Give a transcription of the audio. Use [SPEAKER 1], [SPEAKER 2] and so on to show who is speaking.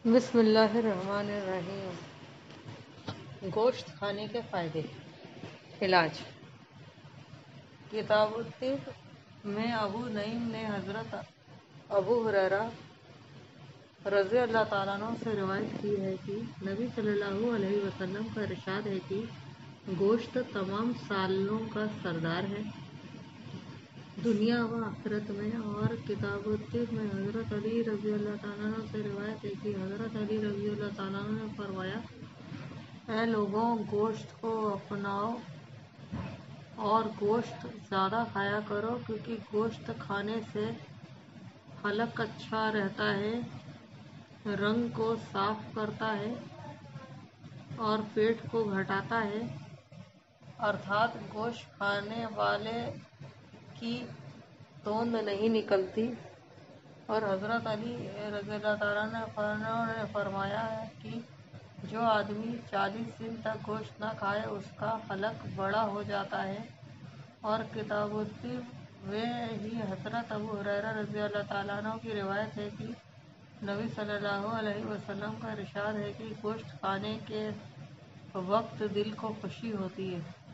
[SPEAKER 1] بسم اللہ الرحمن الرحیم۔ گوشت کھانے کے فائدے۔ علاج۔ کتاب الطب میں ابو نعیم نے حضرت ابو ہریرہ رضی اللہ تعالیٰ عنہ سے روایت کی ہے کہ نبی صلی اللہ علیہ وسلم کا ارشاد ہے کہ گوشت تمام سالوں کا سردار ہے، دنیا و آخرت میں۔ اور کتاب الطب میں حضرت علی رضی اللہ تعالیٰ عنہ سے روایت ہے کہ حضرت علی رضی اللہ تعالیٰ عنہ نے فرمایا، اے لوگوں، گوشت کو اپناؤ اور گوشت زیادہ کھایا کرو، کیونکہ گوشت کھانے سے حلق اچھا رہتا ہے، رنگ کو صاف کرتا ہے اور پیٹ کو گھٹاتا ہے، ارتھات گوشت کھانے والے کی توند نہیں نکلتی۔ اور حضرت علی رضی اللہ تعالیٰ عنہ نے فرمایا ہے کہ جو آدمی 40 دن تک گوشت نہ کھائے اس کا حلق بڑا ہو جاتا ہے۔ اور کتاب الطب میں ہی حضرت ابو ہریرہ رضی اللہ تعالیٰ عنہ کی روایت ہے کہ نبی صلی اللہ علیہ وسلم کا ارشاد ہے کہ گوشت کھانے کے وقت دل کو خوشی ہوتی ہے۔